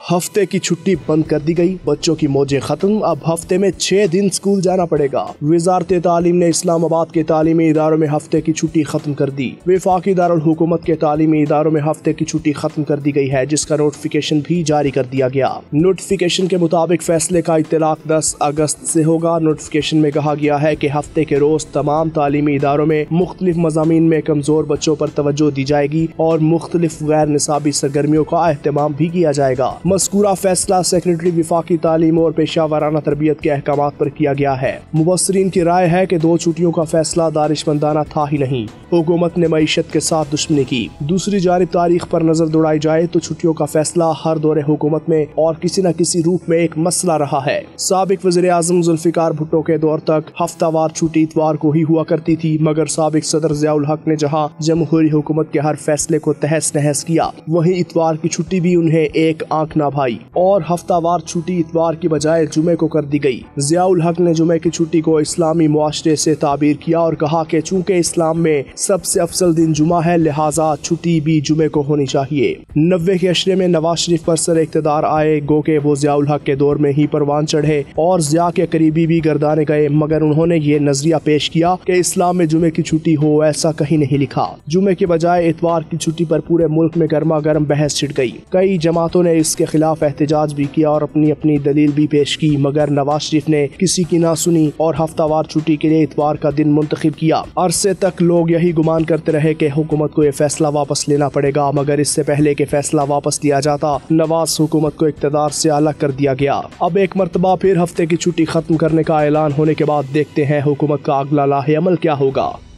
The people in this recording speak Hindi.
हफ्ते की छुट्टी बंद कर दी गई, बच्चों की मौजें खत्म। अब हफ्ते में 6 दिन स्कूल जाना पड़ेगा। वजारत तालीम ने इस्लामाबाद के तालीमी इदारों में हफ्ते की छुट्टी खत्म कर दी। वफाकी दारुल हुकूमत के तालीमी इदारों में हफ्ते की छुट्टी खत्म कर दी गई है, जिसका नोटिफिकेशन भी जारी कर दिया गया। नोटिफिकेशन के मुताबिक फैसले का इत्तलाक 10 अगस्त से होगा। नोटिफिकेशन में कहा गया है कि हफ्ते के रोज तमाम तालीमी इदारों में मुख्तलिफ मज़ामीन में कमजोर बच्चों पर तवज्जो दी जाएगी और मुख्तलिफ गैर निसाबी सरगर्मियों का एहतमाम भी किया जाएगा। मज़कूरा फैसला सेक्रेटरी वफाकी तालीम और पेशा वाराना तरबियत के अहकाम पर किया गया है। मुबस्सरीन की राय है कि 2 छुट्टियों का फैसला दानिशमंदाना था ही नहीं, हुकूमत ने मईशत के साथ दुश्मनी की। दूसरी जानिब तारीख पर नजर दौड़ाई जाए तो छुट्टियों का फैसला हर दौरे हुकूमत में और किसी न किसी रूप में एक मसला रहा है। साबिक वज़ीर आज़म जुल्फ़िकार भुट्टो के दौर तक हफ्तावार छुट्टी इतवार को ही हुआ करती थी, मगर साबिक सदर ज़ियाउल हक ने जहां जमहूरी हुकूमत के हर फैसले को तहस नहस किया, वहीं इतवार की छुट्टी भी उन्हें एक आंख ना भाई और हफ्तावार छुट्टी इतवार की बजाय जुमे को कर दी गई। ज़ियाउल हक ने जुमे की छुट्टी को इस्लामी मुआशरे से ताबीर किया और कहा कि चूंकि इस्लाम में सबसे अफजल दिन जुमा है, लिहाजा छुट्टी भी जुमे को होनी चाहिए। 90 के अशरे में नवाज शरीफ पर सर इक़्तिदार आए, गो के वो ज़ियाउल हक के दौर में ही परवान चढ़े और ज़िया के करीबी भी गर्दाने गए, मगर उन्होंने ये नजरिया पेश किया कि इस्लाम में जुमे की छुट्टी हो, ऐसा कहीं नहीं लिखा। जुमे के बजाय इतवार की छुट्टी पर पूरे मुल्क में गर्मा गर्म बहस छिड़ गई। कई जमातों ने इसके खिलाफ एहतजाज भी किया और अपनी अपनी दलील भी पेश की, मगर नवाज शरीफ ने किसी की ना सुनी और हफ्तावार छुट्टी के लिए इतवार का दिन मुंतखब किया। अरसे तक लोग यही गुमान करते रहे कि हुकूमत को ये फैसला वापस लेना पड़ेगा, मगर इससे पहले कि फैसला वापस लिया जाता, नवाज हुकूमत को इक़्तिदार से अलग कर दिया गया। अब एक मरतबा फिर हफ्ते की छुट्टी खत्म करने का ऐलान होने के बाद देखते हैं हुकूमत का अगला लाहे अमल क्या होगा।